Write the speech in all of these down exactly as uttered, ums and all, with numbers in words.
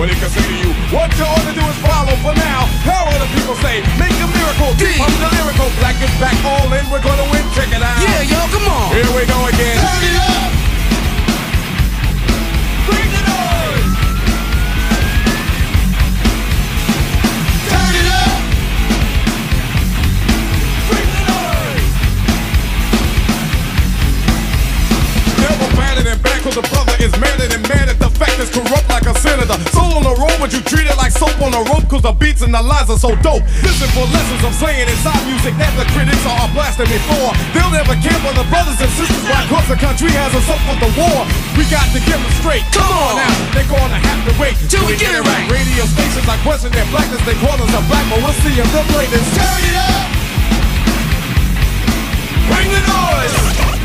what he can say to you. What you ought to do is follow for now. How are the people say? Make a miracle. Keep on the lyrical. Black is back, all in. We're gonna win. Check it out. Yeah, y'all, come on. Here we go again. Turn it up. Bring the noise. Turn it up. Bring the noise. Never batted and back, cause the brother is madder than mad at the fact is corrupt like a senator. Soul on the road, but you treat it like soap on a rope, cause the beats and the lines are so dope. Listen for lessons I'm saying inside music that the critics are blasting me for. They'll never care for the brothers and sisters, why cause the country has us up for the war. We got to get them straight. Come on now, they're gonna have to wait till we get it right. Radio stations I question their blackness, they call us a black, but we'll see if they'll play this. Turn it up. Bring the noise.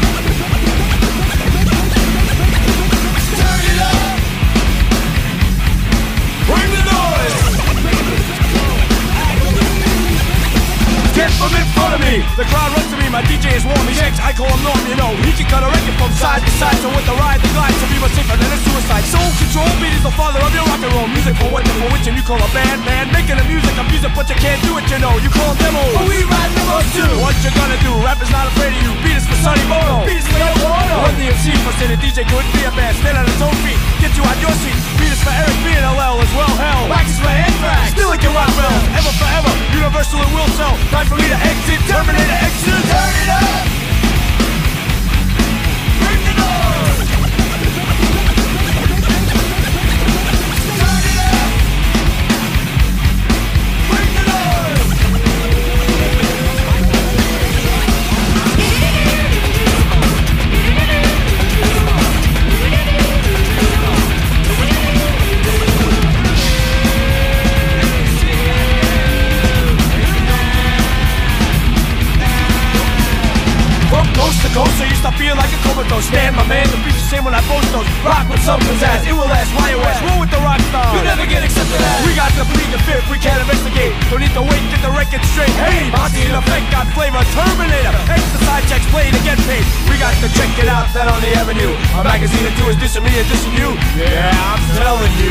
Turn it up. Bring the noise. Get from in front of me. The crowd runs to me, my D J is warm. He shakes, I call him Norm, you know. He can cut a record from side to side. So with the ride, the glide, to be much safer than a suicide. Soul control, beat is the father of your rock and roll. Music for what and for which, and you call a band, man. Making the music, a music, but you can't do it, you know. You call them demos. But we ride demos too. What you gonna do? Rap is not afraid of you. Beat is for Sonny Bono. Beat is for Yoko Ono. Run the M C for say the D J couldn't be a band. Stand on his own feet, get you out your seat. Beat is for Eric B and L L as well, hell. Wax is for Anthrax. Still it can rock well. Ever forever, universal it will sell. Time for me to exit, Terminator exit. Turn it up. Bring the noise. Turn it up. Bring the noise. Coast to coast, so you stop feeling like a comatose. Stand, my man, the beats the same when I post those. Rock with some pizzazz, it will last, why you ask? Roll with the rock star, you never get accepted as. We got to plead the fifth, we can't investigate. Don't need to wait, get the record straight. Hey, Monty in effect, got flavor, Terminator. Extra side checks, play to get paid. We got to check it out, that on the avenue. A magazine or two is dissing me and dissing you. Yeah, I'm telling you.